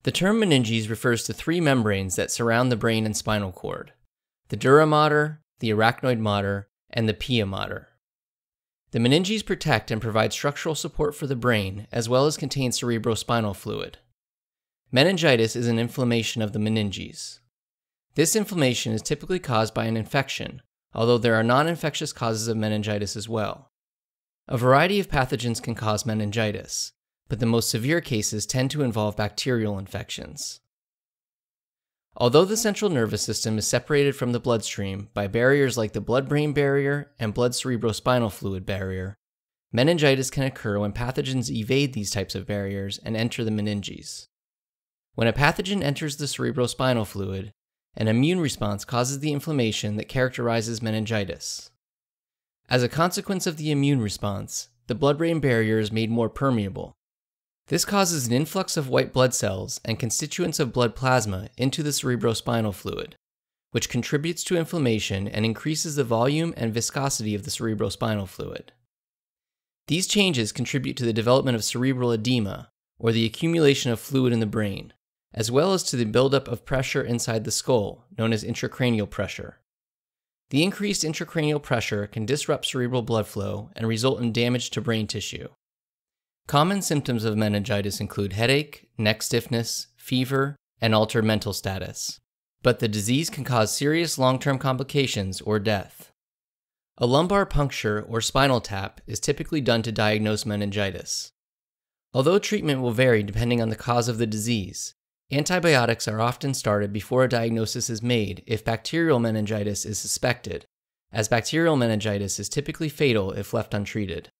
The term meninges refers to three membranes that surround the brain and spinal cord: the dura mater, the arachnoid mater, and the pia mater. The meninges protect and provide structural support for the brain, as well as contain cerebrospinal fluid. Meningitis is an inflammation of the meninges. This inflammation is typically caused by an infection, although there are non-infectious causes of meningitis as well. A variety of pathogens can cause meningitis, but the most severe cases tend to involve bacterial infections. Although the central nervous system is separated from the bloodstream by barriers like the blood-brain barrier and blood-cerebrospinal fluid barrier, meningitis can occur when pathogens evade these types of barriers and enter the meninges. When a pathogen enters the cerebrospinal fluid, an immune response causes the inflammation that characterizes meningitis. As a consequence of the immune response, the blood-brain barrier is made more permeable. This causes an influx of white blood cells and constituents of blood plasma into the cerebrospinal fluid, which contributes to inflammation and increases the volume and viscosity of the cerebrospinal fluid. These changes contribute to the development of cerebral edema, or the accumulation of fluid in the brain, as well as to the buildup of pressure inside the skull, known as intracranial pressure. The increased intracranial pressure can disrupt cerebral blood flow and result in damage to brain tissue. Common symptoms of meningitis include headache, neck stiffness, fever, and altered mental status. But the disease can cause serious long-term complications or death. A lumbar puncture or spinal tap is typically done to diagnose meningitis. Although treatment will vary depending on the cause of the disease, antibiotics are often started before a diagnosis is made if bacterial meningitis is suspected, as bacterial meningitis is typically fatal if left untreated.